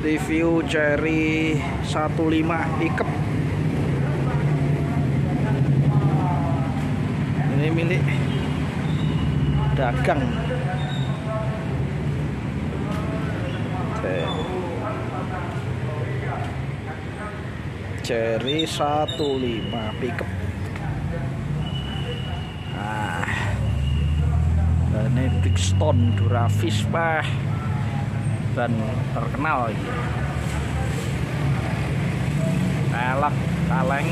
Review Cherry 15 pickup. Ini milik dagang. Cherry 15 pickup. Nah, ini Brixton Durafish, Pak, dan terkenal ini. Elak kaleng.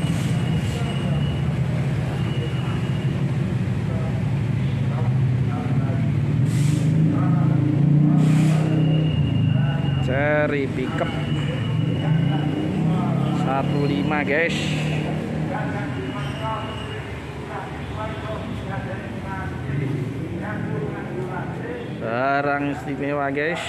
Cherry pickup 15, guys. Barang istimewa, guys.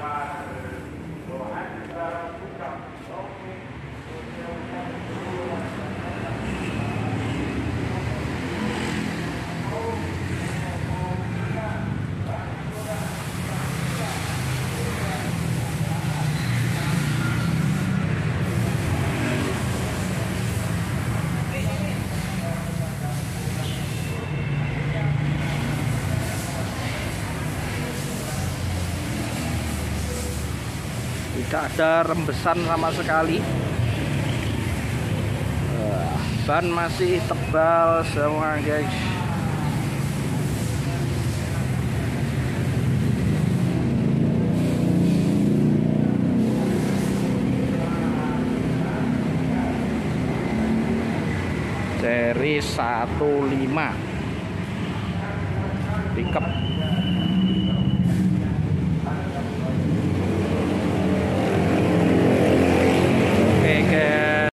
Tidak ada rembesan sama sekali. Ban masih tebal semua, guys. Cherry 15 pickup.